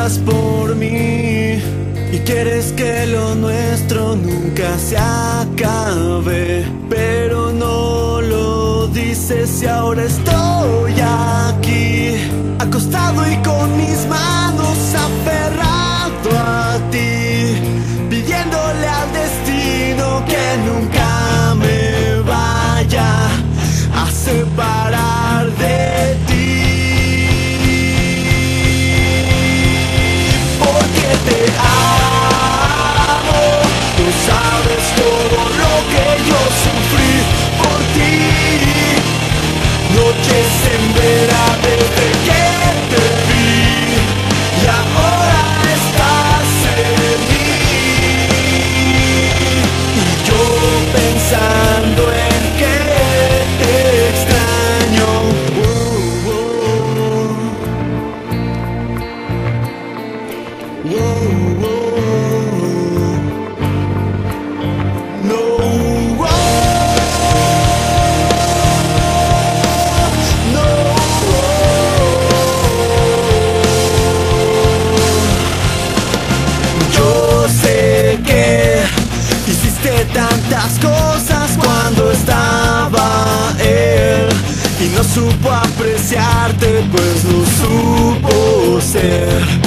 preocupas por mí y quieres que lo nuestro nunca se acabe, pero no lo dices y ahora estoy aquí, acostado y con mis manos aferrado a ti, pidiéndole al destino que nunca me vaya a separar de ti. Porque te amo, tú sabes todo lo que yo sufrí por ti. Noches en vela desde que te vi y ahora estás en mí. Y yo pensando en que te extraño. No. Yo sé que hiciste tantas cosas cuando estaba él y no supo apreciarte, pues no supo ser